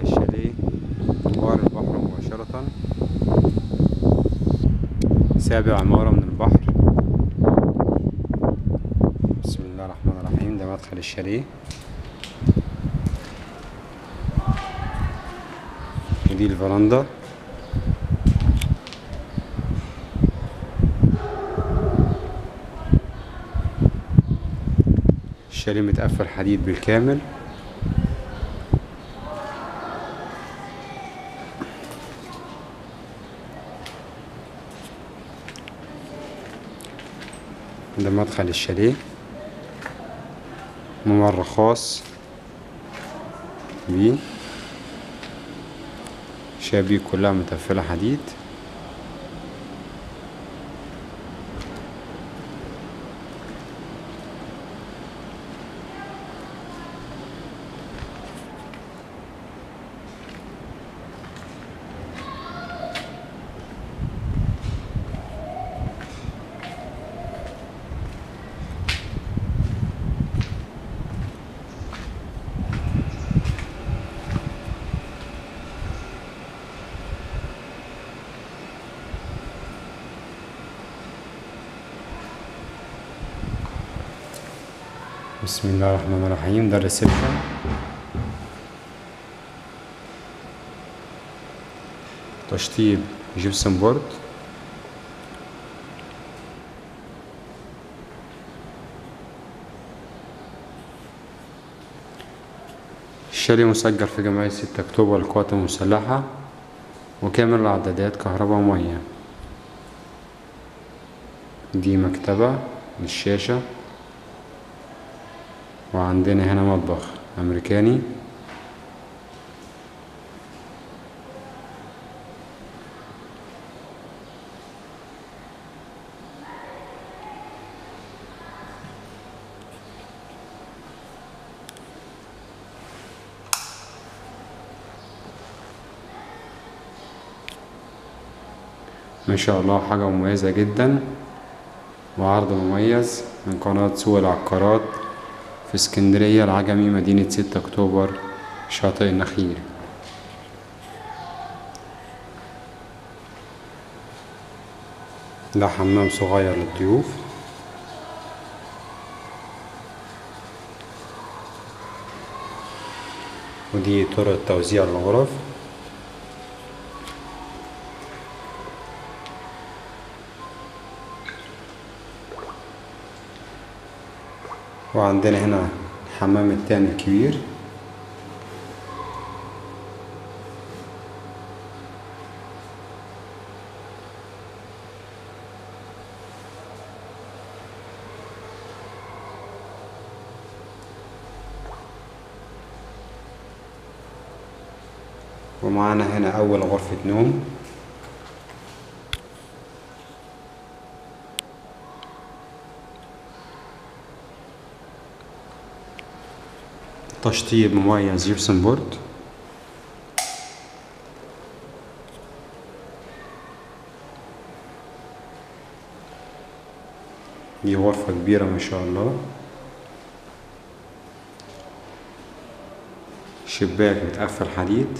الشاليه جوار البحر مباشرة، سابع عمارة من البحر. بسم الله الرحمن الرحيم. ده مدخل الشاليه، ودي الفرندا. الشاليه متقفل حديد بالكامل. ده مدخل الشاليه، ممر خاص بيه، شبابيك كلها متقفلة حديد. بسم الله الرحمن الرحيم. ده الريسبشن. تشطيب جبسن بورد. الشاليه مسجل في جمعية 6 أكتوبر للقوات المسلحة، وكامل الإعدادات كهرباء ومية. دي مكتبة للشاشة، وعندنا هنا مطبخ أمريكاني. ما شاء الله حاجة مميزة جدا، وعرض مميز من قناة سوق العقارات في اسكندرية العجمي، مدينة 6 أكتوبر، شاطئ النخيل. ده حمام صغير للضيوف. ودي طرق توزيع الغرف. وعندنا هنا الحمام التاني الكبير. ومعانا هنا أول غرفة نوم. تشطيب مميز جبسن بورد. دي غرفة كبيرة ما شاء الله، شباك متقفل حديد.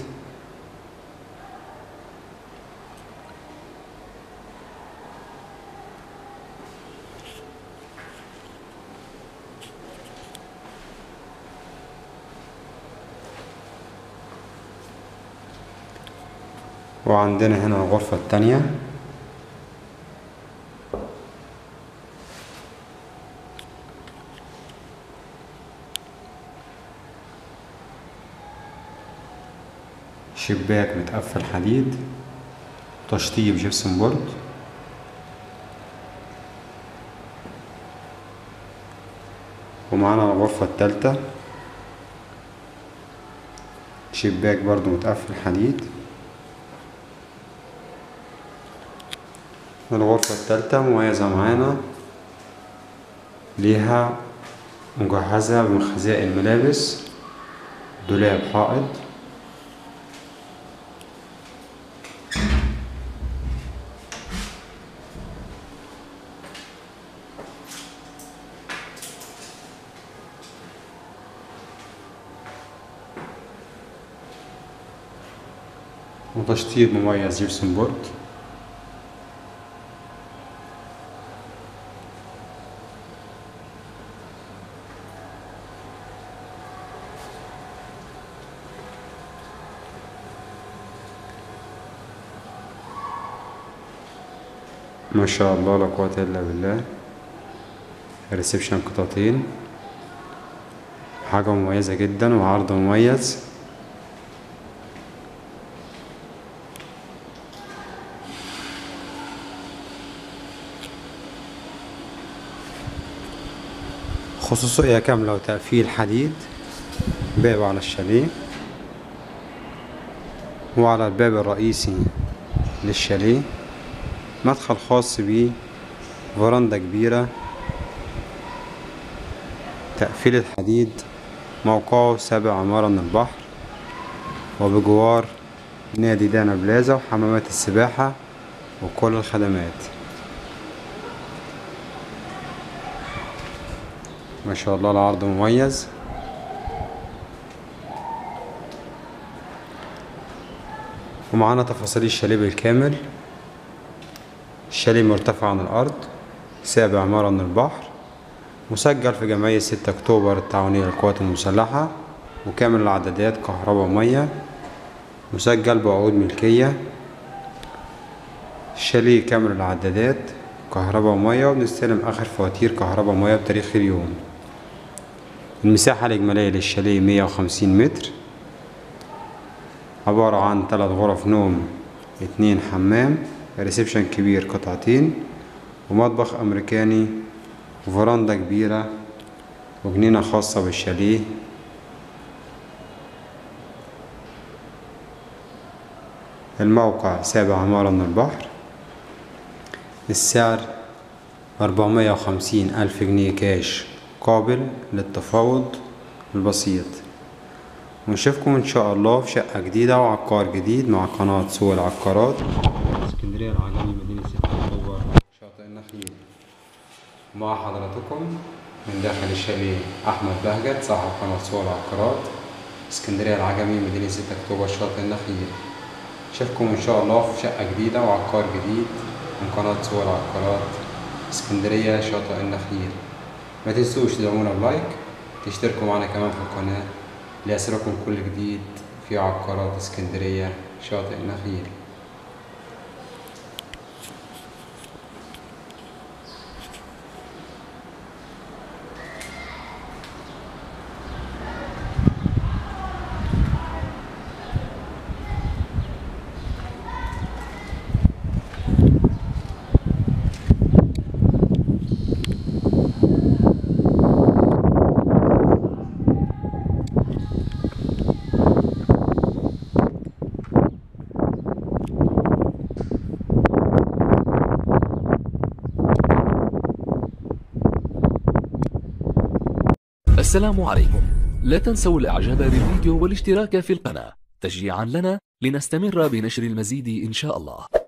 وعندنا هنا الغرفة التانية. شباك متقفل حديد، تشطيب جبسن بورد. ومعانا الغرفة التالتة، شباك برضو متقفل حديد. الغرفة التالتة مميزة معانا، ليها مجهزة بمخزاء الملابس، دولاب حائط. وتشطيب مميز جبسون بورد. ما شاء الله لا قوة الا بالله. ريسبشن قطعتين، حاجة مميزة جدا وعرض مميز. خصوصية كاملة وتقفيل حديد. باب على الشاليه، وعلى الباب الرئيسي للشاليه مدخل خاص بيه، فراندا كبيرة، تقفيل الحديد. موقعه 7 عمارة من البحر، وبجوار نادي دانا بلازا وحمامات السباحة وكل الخدمات. ما شاء الله العرض مميز. ومعانا تفاصيل الشاليه بالكامل. الشاليه مرتفع عن الأرض، 7 عمارة من البحر، مسجل في جمعية 6 أكتوبر التعاونية للقوات المسلحة، وكامل العدادات كهرباء ومية، مسجل بعقود ملكية. الشاليه كامل العدادات كهرباء ومية، وبنستلم آخر فواتير كهرباء ومية بتاريخ اليوم. المساحة الإجمالية للشاليه 150 متر، عبارة عن 3 غرف نوم، 2 حمام، ريسبشن كبير قطعتين، ومطبخ أمريكاني، وفراندا كبيرة، وجنينة خاصة بالشاليه. الموقع 7 عمارة من البحر. السعر 450 ألف جنيه كاش قابل للتفاوض البسيط. ونشوفكم إن شاء الله في شقة جديدة وعقار جديد مع قناة سوق العقارات، اسكندرية العجمي، مدينة 6 أكتوبر، شاطئ النخيل. مع حضراتكم من داخل الشاليه أحمد بهجت، صاحب قناة سوق العقارات، اسكندرية العجمي، مدينة 6 أكتوبر، شاطئ النخيل. نشوفكم إن شاء الله في شقة جديدة وعقار جديد من قناة سوق العقارات، اسكندرية، شاطئ النخيل. ما تنسوش تدعمونا بلايك، تشتركوا معنا كمان في القناة ليصلكم كل جديد في عقارات اسكندرية، شاطئ النخيل. السلام عليكم. لا تنسوا الاعجاب بالفيديو والاشتراك في القناة تشجيعا لنا لنستمر بنشر المزيد إن شاء الله.